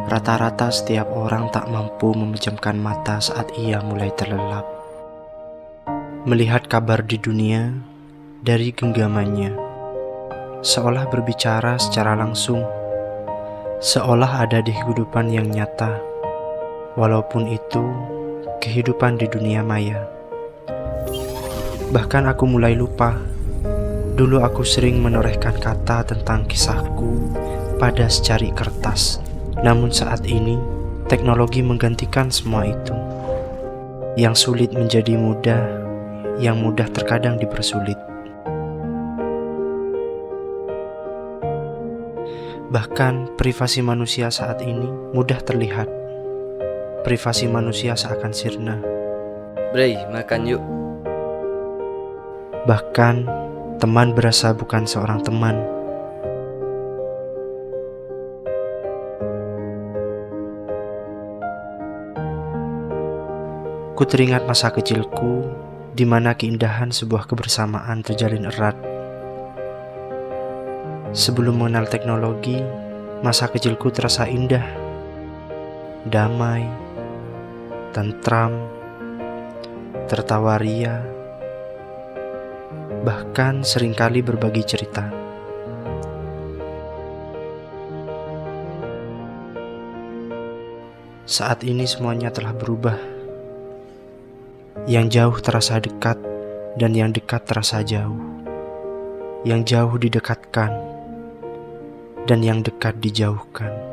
Rata-rata setiap orang tak mampu memejamkan mata saat ia mulai terlelap. Melihat kabar di dunia dari genggamannya, seolah berbicara secara langsung, seolah ada di kehidupan yang nyata, walaupun itu kehidupan di dunia maya. Bahkan aku mulai lupa, dulu aku sering menorehkan kata tentang kisahku pada secari kertas. Namun saat ini, teknologi menggantikan semua itu. Yang sulit menjadi mudah, yang mudah terkadang dipersulit. Bahkan privasi manusia saat ini mudah terlihat. Privasi manusia seakan sirna. Bray, makan yuk. Bahkan teman berasa bukan seorang teman. Ku teringat masa kecilku, di mana keindahan sebuah kebersamaan terjalin erat. Sebelum mengenal teknologi, masa kecilku terasa indah, damai, tentram, tertawa ria, bahkan seringkali berbagi cerita. Saat ini semuanya telah berubah. Yang jauh terasa dekat, dan yang dekat terasa jauh. Yang jauh didekatkan, dan yang dekat dijauhkan.